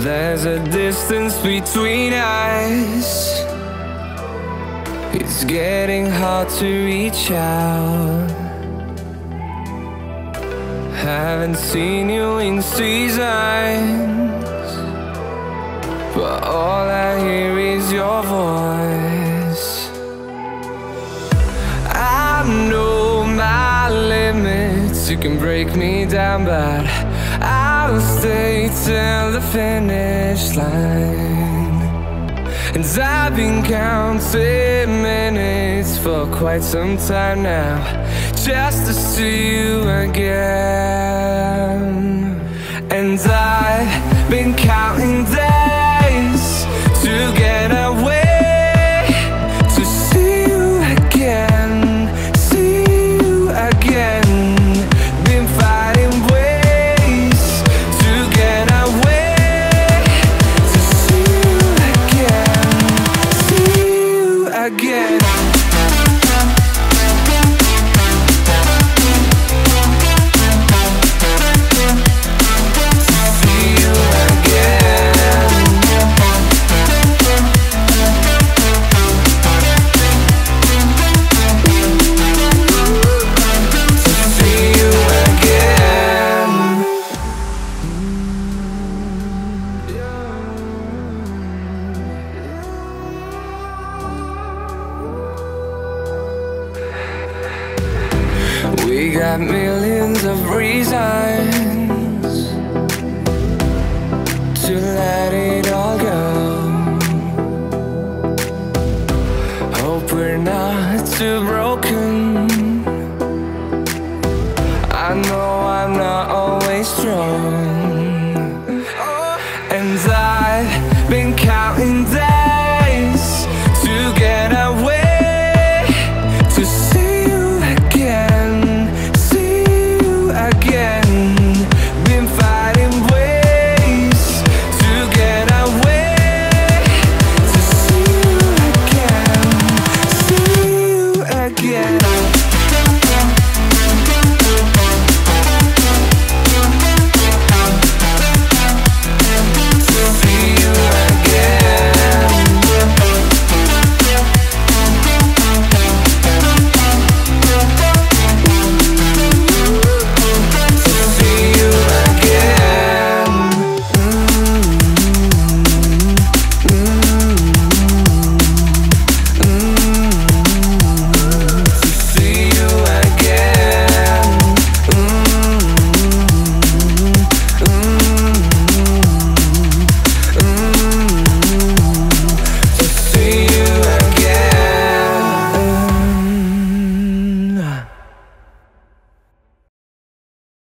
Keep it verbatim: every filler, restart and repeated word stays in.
There's a distance between us. It's getting hard to reach out. Haven't seen you in seasons, but all I hear is your voice. I know my limits, you can break me down, but I'll stay till the finish line. And I've been counting minutes for quite some time now, just to see you again. And I've been counting days to get away, to see you again, see you again. Been fighting ways to get away, to see you again, see you again. We got millions of reasons to let it all go. Hope we're not too broken